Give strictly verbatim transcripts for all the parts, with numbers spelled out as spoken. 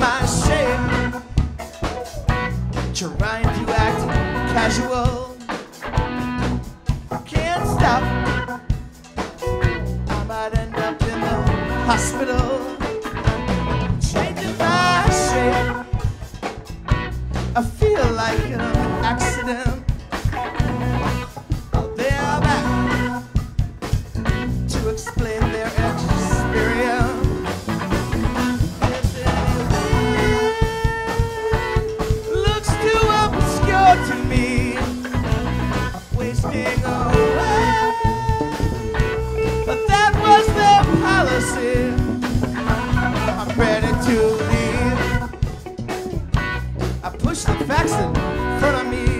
my shape, trying to act casual. Can't stop, I might end up in the hospital. Changing my shape, I feel like an accident. They're back to explain their experience. Looks too obscure to me, wasting away. But that was their policy. I'm ready to leave. I push the facts in front of me.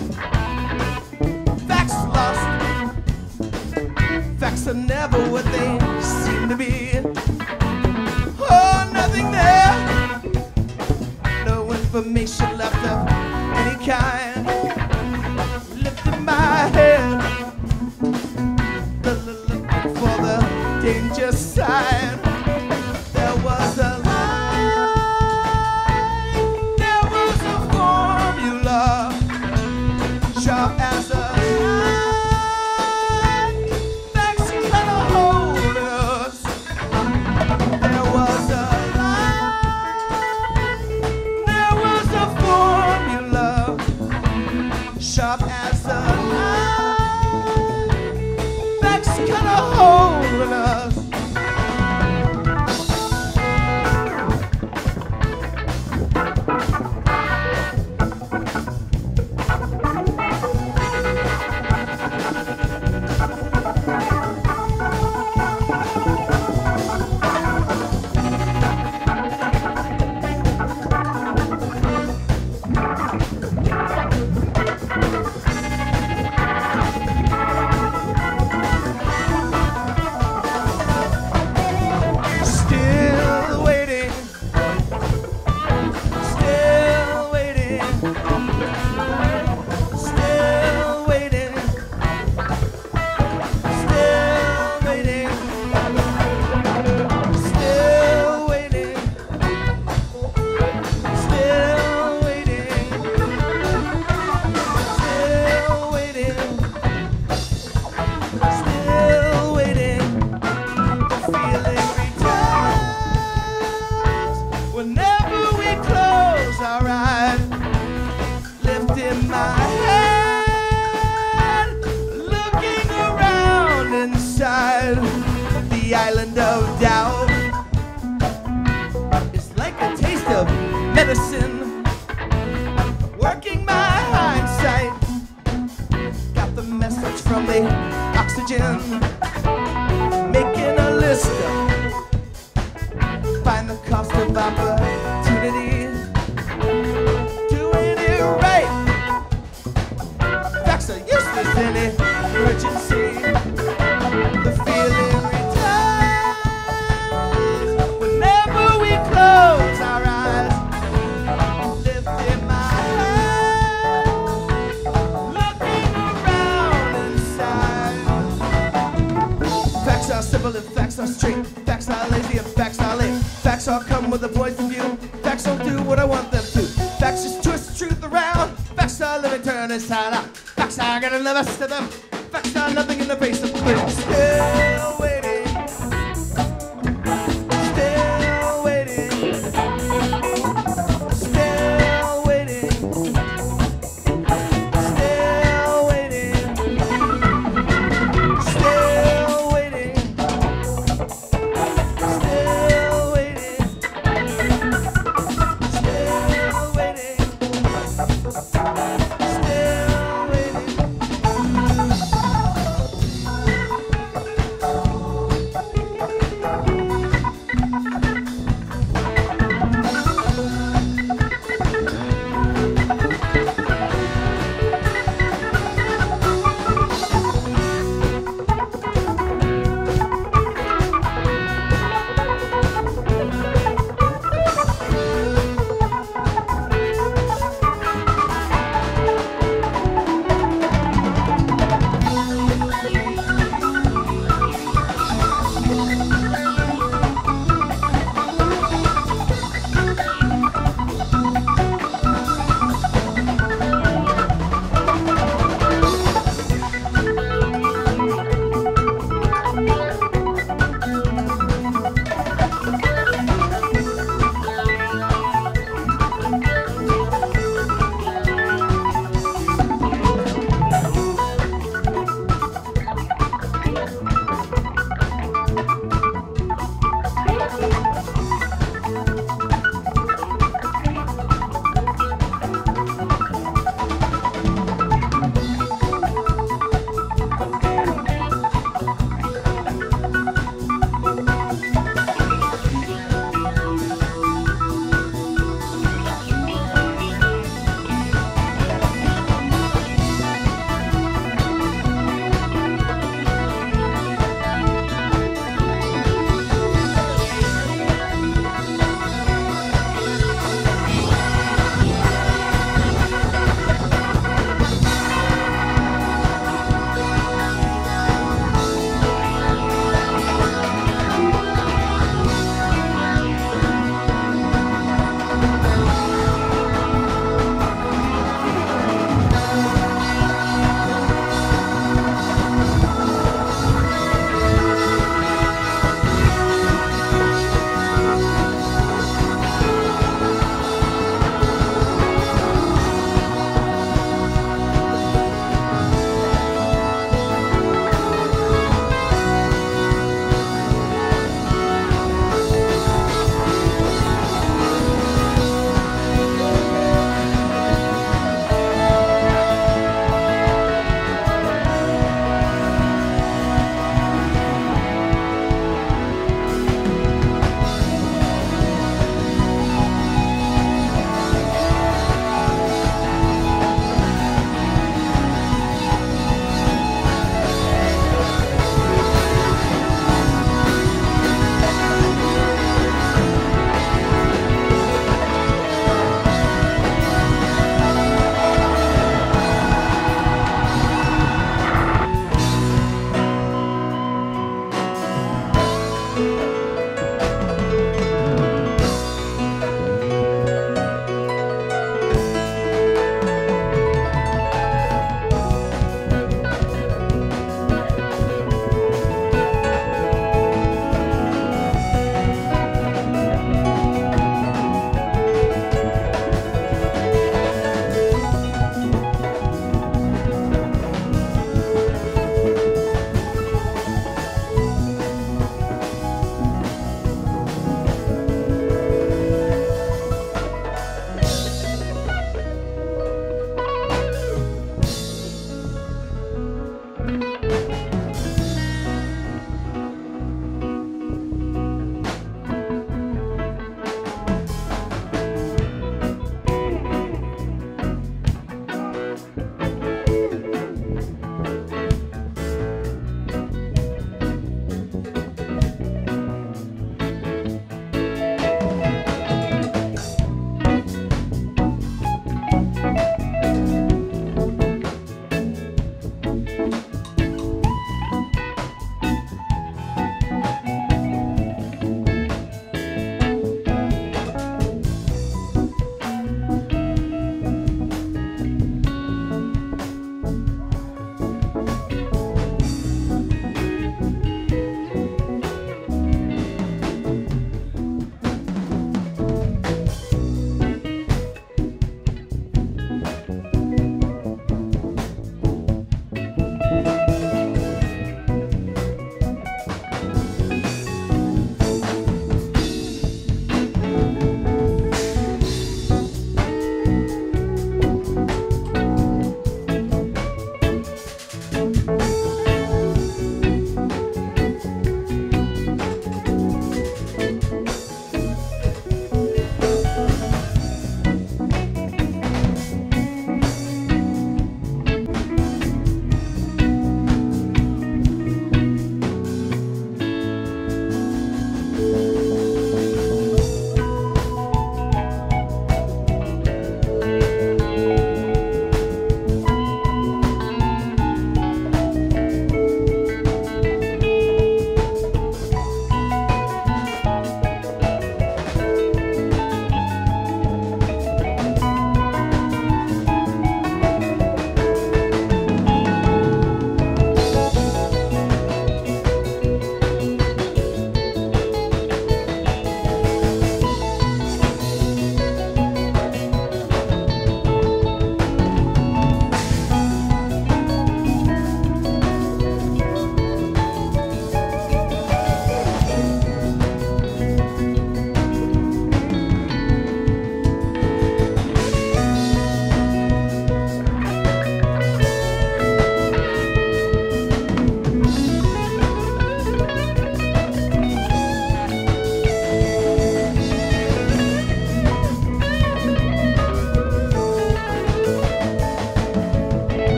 Facts lost. Facts are never what they seem to be. Oh, nothing there. No information left of any kind. Lifting my head, looking for the danger sign. There was a line, there was a formula, sharp as a knife. Facts cut a hole in us. There was a line, there was a formula, sharp as a knife. Facts cut a hole in us. Still waiting, still waiting, still waiting, still waiting, still waiting, still waiting, still waiting, still waiting. Feeling returns whenever we close our eyes. Lifting my head, looking around inside. The island of doubt is like a taste of medicine, working my hindsight. Got the message from the oxygen, making a list of, find the cost of opportunity, doing it right. Facts are useless in emergency. The feeling returns whenever we close our eyes. Lifting my head, looking around inside. Facts are simple and facts are straight. Facts are lazy and facts are late. Facts all come with a point of view. Facts don't do what I want them to. Facts just twist the truth around. Facts are living, turn inside out. Facts are getting the best of them. Facts are nothing in the face of clear.